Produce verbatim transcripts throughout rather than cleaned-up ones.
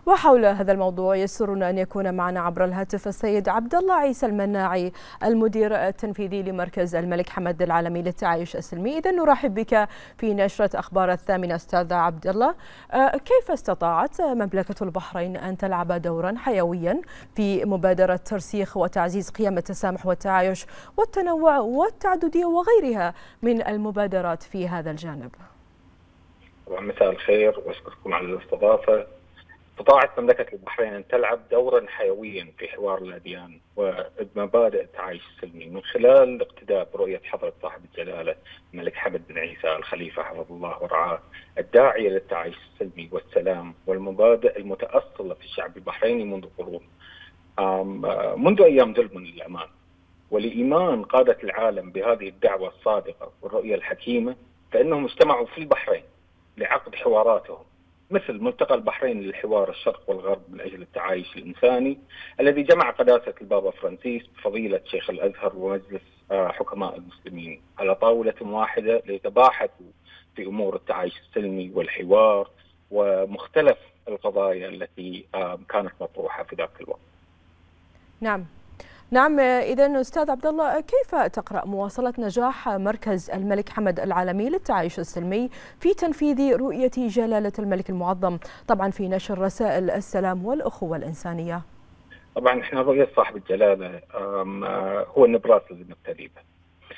وحول هذا الموضوع يسرنا أن يكون معنا عبر الهاتف السيد عبد الله عيسى المناعي المدير التنفيذي لمركز الملك حمد العالمي للتعايش السلمي. إذا نرحب بك في نشرة أخبار الثامنة أستاذ عبد الله. كيف استطاعت مملكة البحرين أن تلعب دورا حيويا في مبادرة ترسيخ وتعزيز قيم التسامح والتعايش والتنوع والتعددية وغيرها من المبادرات في هذا الجانب؟ طبعا مساء الخير واشكركم على الاستضافه. استطاعت مملكه البحرين ان تلعب دورا حيويا في حوار الاديان ومبادئ التعايش السلمي من خلال الاقتداء برؤيه حضره صاحب الجلاله الملك حمد بن عيسى الخليفه حفظه الله ورعاه، الداعيه للتعايش السلمي والسلام والمبادئ المتاصله في الشعب البحريني منذ قرون، منذ ايام ظلم للامان. ولايمان قاده العالم بهذه الدعوه الصادقه والرؤيه الحكيمه، فانهم اجتمعوا في البحرين لعقد حواراتهم مثل ملتقى البحرين للحوار الشرق والغرب من أجل التعايش الإنساني، الذي جمع قداسة البابا فرانسيس بفضيلة شيخ الأزهر ومجلس حكماء المسلمين على طاولة واحدة ليتباحثوا في أمور التعايش السلمي والحوار ومختلف القضايا التي كانت مطروحة في ذاك الوقت. نعم نعم إذا أستاذ عبد الله، كيف تقرأ مواصلة نجاح مركز الملك حمد العالمي للتعايش السلمي في تنفيذ رؤية جلالة الملك المعظم، طبعا في نشر رسائل السلام والأخوة الإنسانية؟ طبعا احنا رؤية صاحب الجلالة هو النبراس الذي نقتدي به،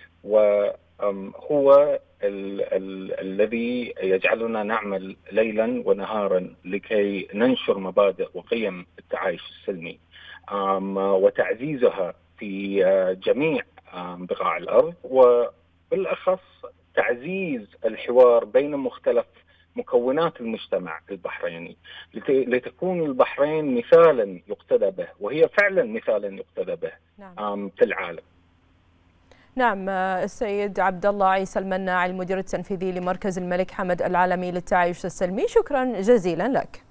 وهو ال ال الذي يجعلنا نعمل ليلا ونهارا لكي ننشر مبادئ وقيم التعايش السلمي وتعزيزها في جميع بقاع الأرض، وبالأخص تعزيز الحوار بين مختلف مكونات المجتمع البحريني لتكون البحرين مثالا يقتدى به، وهي فعلا مثالا يقتدى به نعم. في العالم. نعم السيد عبد الله عيسى المناعي المدير التنفيذي لمركز الملك حمد العالمي للتعايش السلمي، شكرا جزيلا لك.